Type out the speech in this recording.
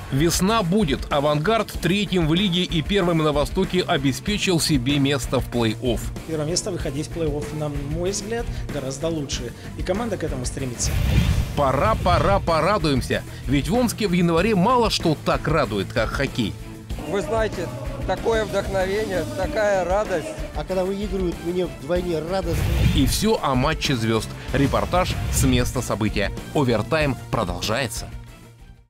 Весна будет. «Авангард» третьим в лиге и первым на Востоке обеспечил себе место в плей-офф. Первое место выходить в плей-офф, на мой взгляд, гораздо лучше. И команда к этому стремится. Пора порадуемся. Ведь в Омске в январе мало что так радует, как хоккей. Вы знаете, такое вдохновение, такая радость. А когда выигрывают, мне вдвойне радостно. И все о матче звезд. Репортаж с места события. Овертайм продолжается.